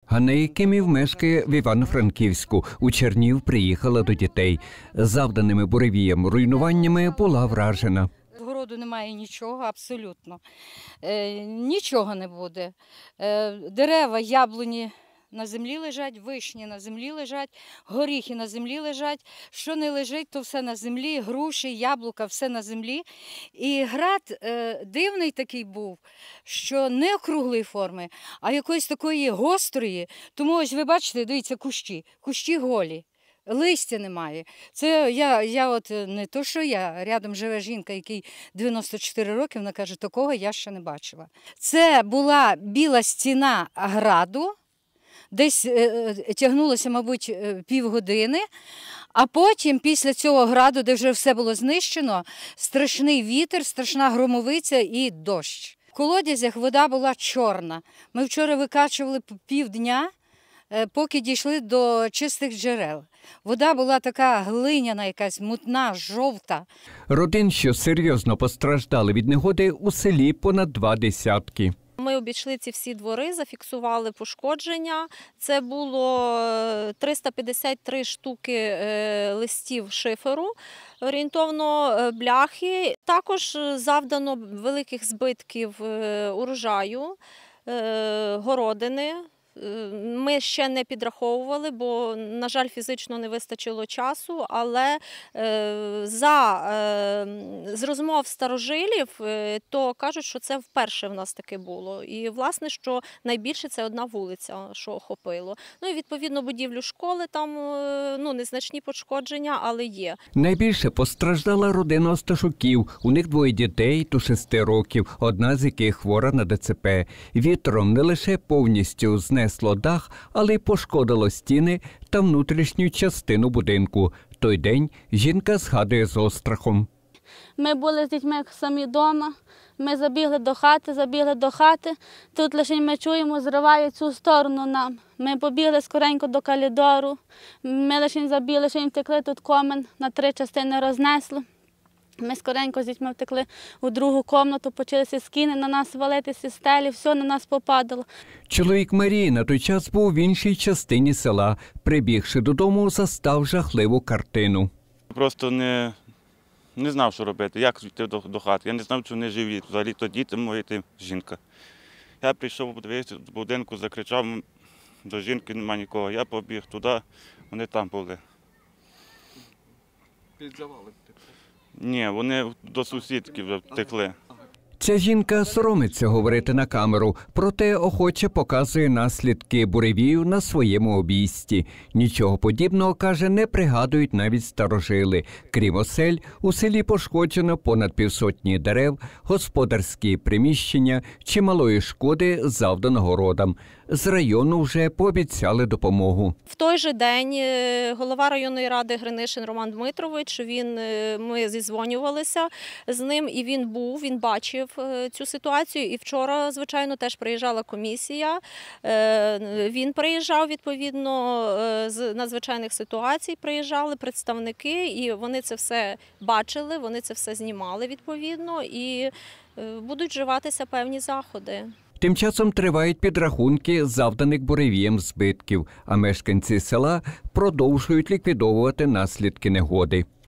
Ганна Якимів мешкає в Івано-Франківську. У Чернів приїхала до дітей. Завданими буревієм руйнуваннями була вражена. З городу немає нічого, абсолютно. Нічого не буде. Дерева, яблуні на землі лежать, вишні на землі лежать, горіхи на землі лежать. Що не лежить, то все на землі, груші, яблука, все на землі. І град дивний такий був, що не округлої форми, а якоїсь такої гострої. Тому ось ви бачите, дивіться, кущі голі. Листя немає. Це я от не то, що я, рядом живе жінка, якій 94 роки, вона каже, такого я ще не бачила. Це була біла стіна граду, десь тягнулося, мабуть, півгодини, а потім після цього граду, де вже все було знищено, страшний вітер, страшна громовиця і дощ. В колодязях вода була чорна. Ми вчора викачували півдня, поки дійшли до чистих джерел. Вода була така глиняна, якась мутна, жовта. Родин, що серйозно постраждали від негоди, у селі понад 20. Ми обійшли ці всі двори, зафіксували пошкодження. Це було 353 штуки листів шиферу, орієнтовно бляхи. Також завдано великих збитків урожаю, городини. Ми ще не підраховували, бо, на жаль, фізично не вистачило часу, але з розмов старожилів, то кажуть, що це вперше в нас таке було. І, власне, що найбільше це одна вулиця, що охопило. Ну і, відповідно, будівлю школи, там незначні пошкодження, але є. Найбільше постраждала родина Осташуків. У них 2 дітей до 6 років, одна з яких хвора на ДЦП. Вітром не лише повністю знесло дах, але й пошкодило стіни та внутрішню частину будинку. Той день жінка згадує з острахом. Ми були з дітьми самі вдома, ми забігли до хати, тут лише ми чуємо, зривають цю сторону нам. Ми побігли скоренько до коридору, ми лише забігли, лише втекли, тут комен на 3 частини рознесло. Ми скоренько з дітьми втекли у другу кімнату, почалися скіни на нас валитися, стелі, все на нас попадало. Чоловік Марії на той час був в іншій частині села. Прибігши додому, застав жахливу картину. Просто не знав, що робити, як йти до хати. Я не знав, чи вони живі. Взагалі то діти мої, то жінка. Я прийшов, подивився з будинку, закричав, до жінки немає нікого. Я побіг туди, вони там були. Під завалом? Ні, вони до сусідки вже втекли. Ця жінка соромиться говорити на камеру, проте охоче показує наслідки буревію на своєму обійсті. Нічого подібного, каже, не пригадують навіть старожили. Крім осель, у селі пошкоджено понад 500 дерев, господарські приміщення, чималої шкоди завдано городам. З району вже пообіцяли допомогу. В той же день голова районної ради Гринишин Роман Дмитрович, ми зізвонювалися з ним, і він бачив цю ситуацію. І вчора, звичайно, теж приїжджала комісія. Він приїжджав, відповідно, з надзвичайних ситуацій приїжджали представники, і вони це все бачили, вони це все знімали, відповідно, і будуть вживатися певні заходи. Тим часом тривають підрахунки завданих буревієм збитків, а мешканці села продовжують ліквідовувати наслідки негоди.